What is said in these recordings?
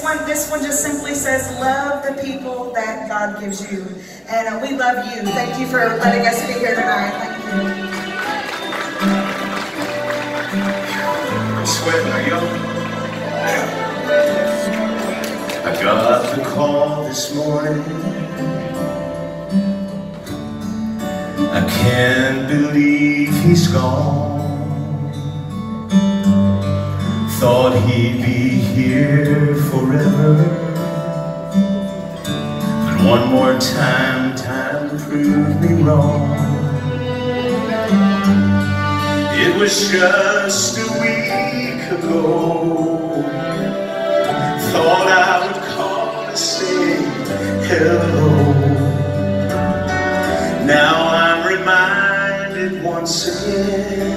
This one just simply says, love the people that God gives you. And we love you. Thank you for letting us be here tonight. Thank you. I'm sweating, are you? I got the call this morning. I can't believe he's gone. Thought he'd be here forever, but one more time proved me wrong. It was just a week ago. Thought I would call to say hello. Now I'm reminded once again,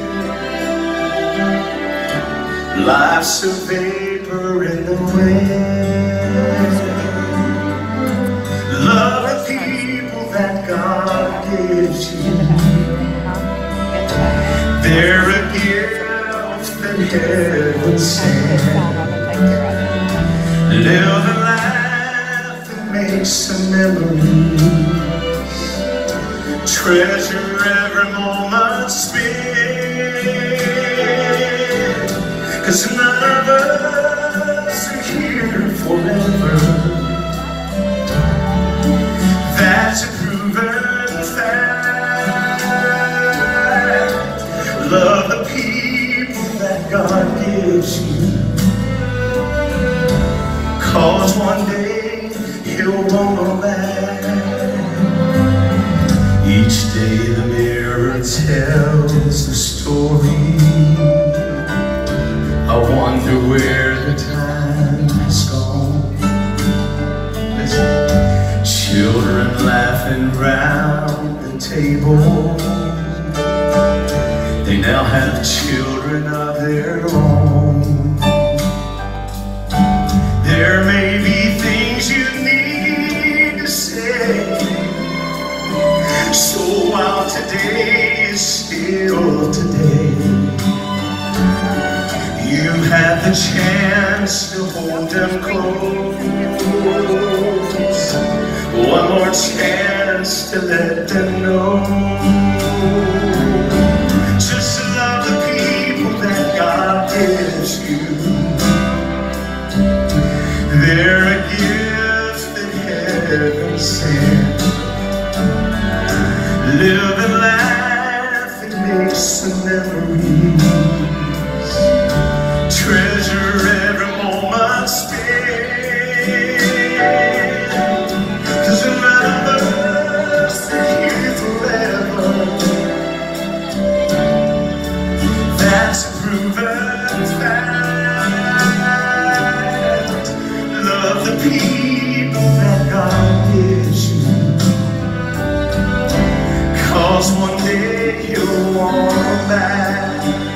life's a vapor in the wind. Love the people that God gives you. They're a gift that heaven sent. Live a life that makes some memories. Treasure every moment spent. 'Cause none of us are here forever. That's a proven fact. Love the people that God gives you, 'cause one day He'll want them back. Each day the mirror tells the story. I wonder where the time has gone. Listen. Children laughing round the table. They now have children of their own. There may be things you need to say, so while today is still today, you have the chance to hold them close. One more chance to let them know. Just love the people that God gives you. They're a gift that heaven sent. Live a life that makes some memories. Treasure every moment spent. 'Cause none of us are here forever. That's a proven fact. Love the people that God gives you, 'cause one day He'll want them back.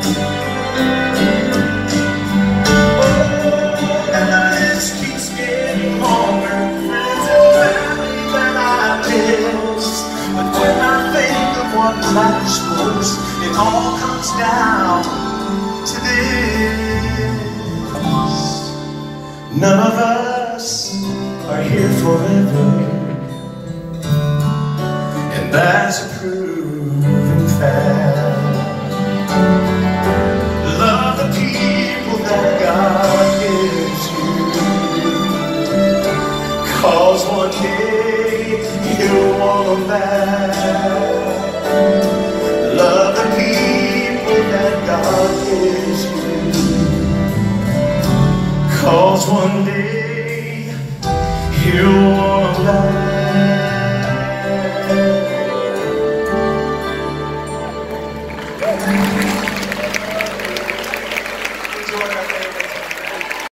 And the list keeps getting longer. Friends and family that I miss. But when I think of what life's supposed, it all comes down to this. None of us are here forever, and that's a proven fact. Love the people that God gives you, 'cause one day He'll want them back. Love the people that God gives you, 'cause one day He'll want them back.